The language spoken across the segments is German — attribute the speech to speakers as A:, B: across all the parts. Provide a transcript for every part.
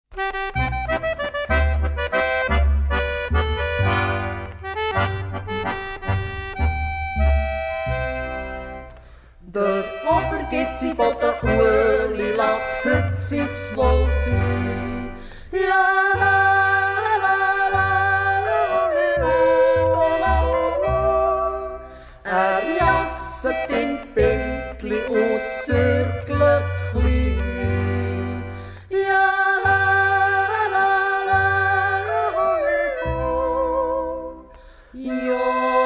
A: Der Ober geht sie von der Ueli, lat hüt sich's wohl sein. Ja, la, la, la, la, jasset in Bindli aus Sürglet klein. Ja, la, la, la, ja.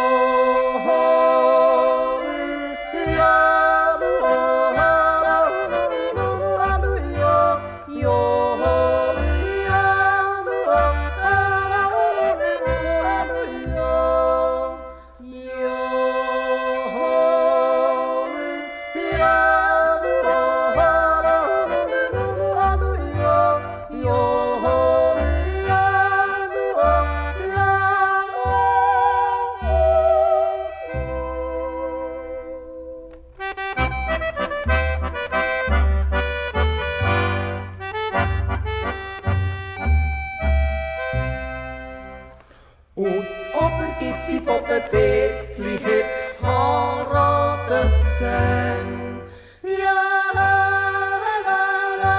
A: Und Ober gibt sie von der Bettli, hat heiratet zusammen. Ja, la, la, la,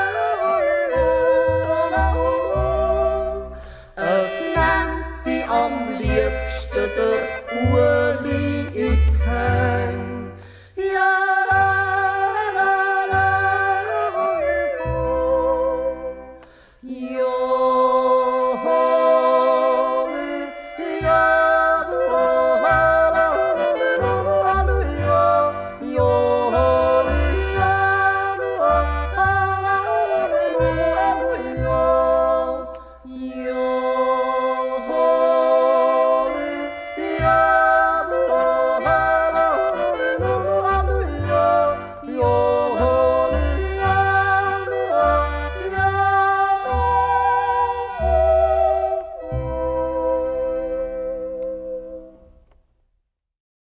A: es nennt die am liebsten der Ueli in die Hände. Ja, la, la, la, ja. Ja,